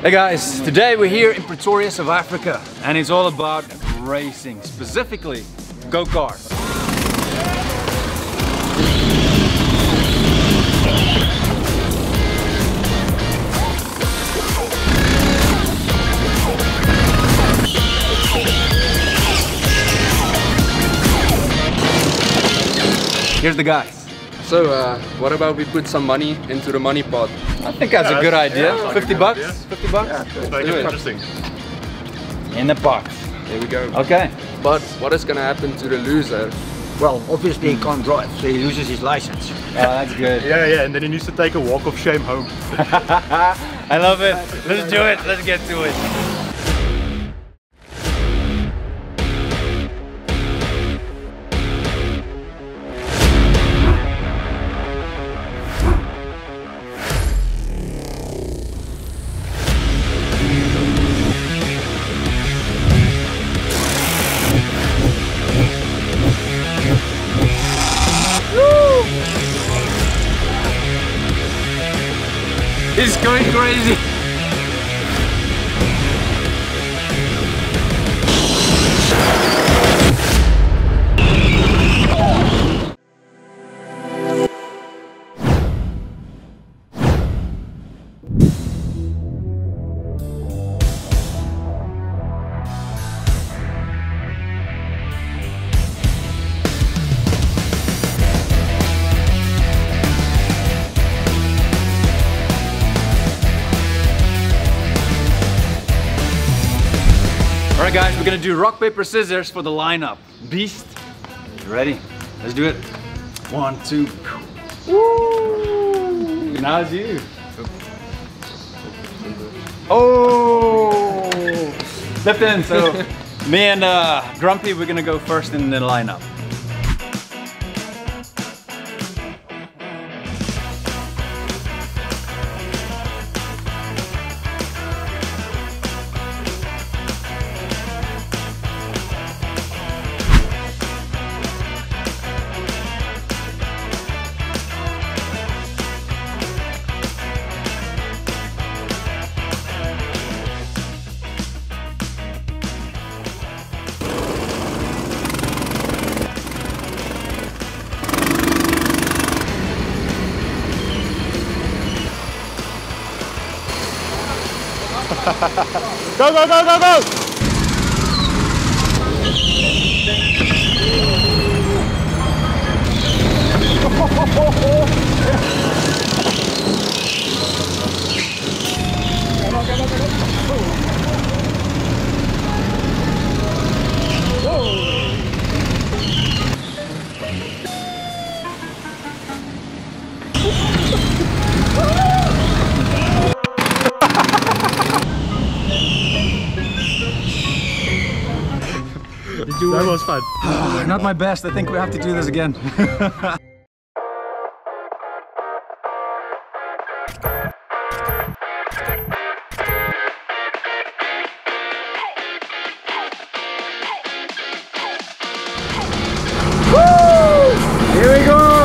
Hey guys, today we're here in Pretoria, South Africa, and it's all about racing, specifically go-kart. Here's the guys. So, what about we put some money into the money pot? I think that's a good idea. Yeah, 50 bucks? 50 bucks? Yeah, make it interesting. In the box. There we go. Okay. But what is gonna happen to the loser? Well, obviously he can't drive, so he loses his license. Oh, that's good. Yeah, and then he needs to take a walk of shame home. I love it. Let's do it. Let's get to it. It's going crazy. Alright guys, we're gonna do rock, paper, scissors for the lineup. Beast, you ready? Let's do it. 1, 2. Woo! Now it's you. Oh! Left in, so me and Grumpy, we're gonna go first in the lineup. Go, go, go, go, go! That was fun. Not my best, I think we have to do this again. Here we go!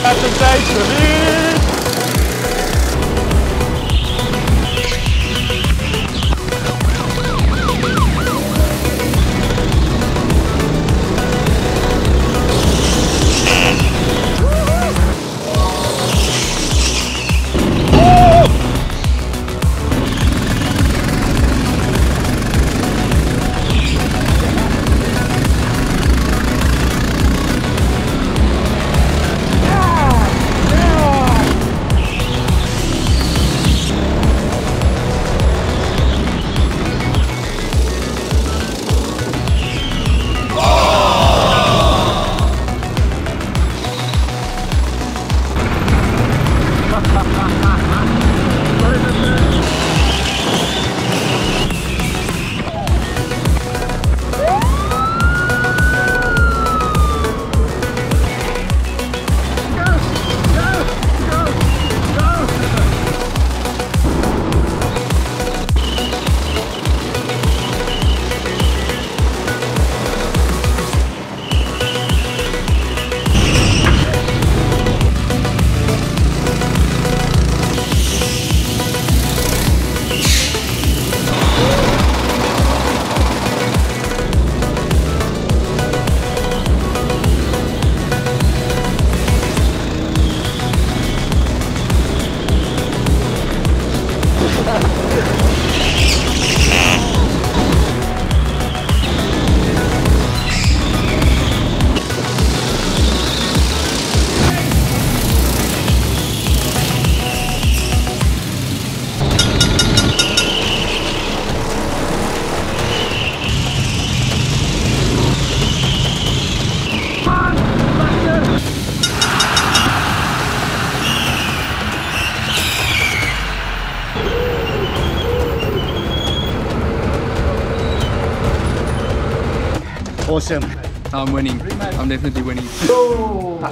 Awesome. I'm winning. I'm definitely winning. Look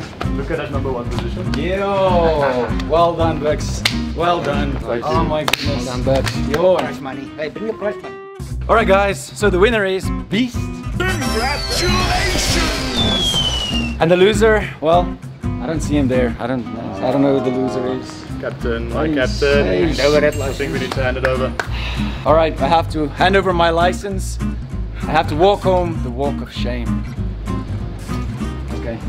at that #1 position. Yo, well done, Bex. Well done. Oh my goodness. I'm back. Yo. Prize money. Hey, bring the prize money. All right, guys. So the winner is Beast. Congratulations! And the loser, well, I don't see him there. I don't know who the loser is. Captain, my captain. Hand over that I think we need to hand it over. All right, I have to hand over my license. I have to walk home the walk of shame. Okay.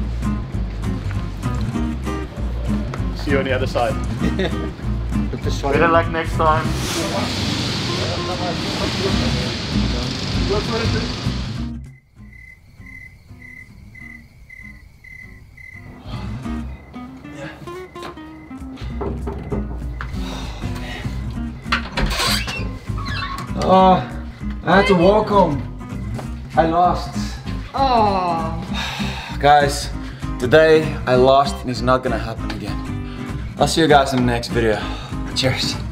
See you on the other side. Better Better luck next time. Oh, I had to walk home. I lost. Oh. Guys, today I lost and it's not gonna happen again. I'll see you guys in the next video. Cheers.